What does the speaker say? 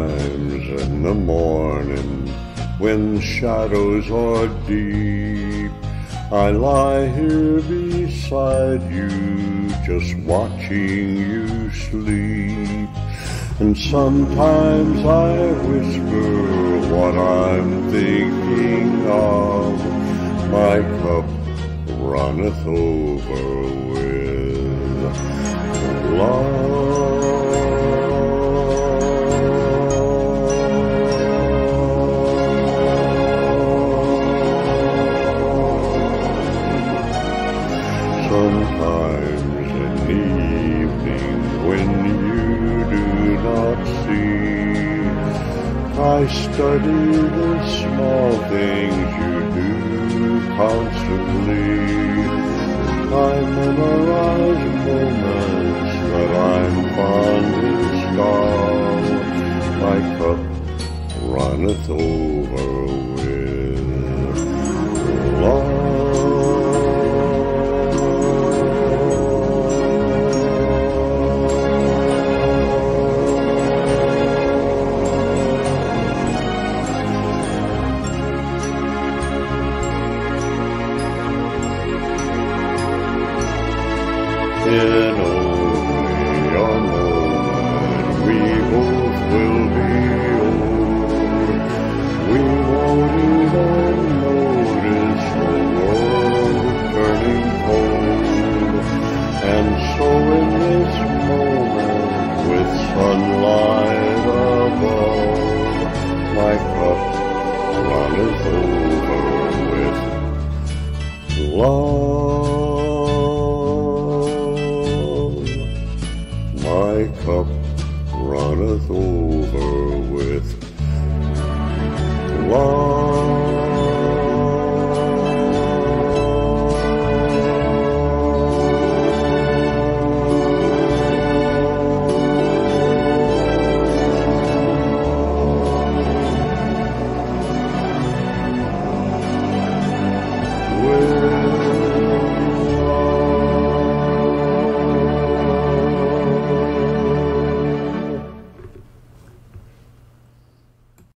Sometimes in the morning, when shadows are deep, I lie here beside you, just watching you sleep. And sometimes I whisper what I'm thinking of. My cup runneth over with love. Sometimes in the evening when you do not see, I study the small things you do constantly. I memorize moments that I'm fondest of. My cup runneth over with love. In only a moment we both will be old. We won't even notice the world turning cold. And so in this moment, with sunlight above, my cup runneth over with love. My cup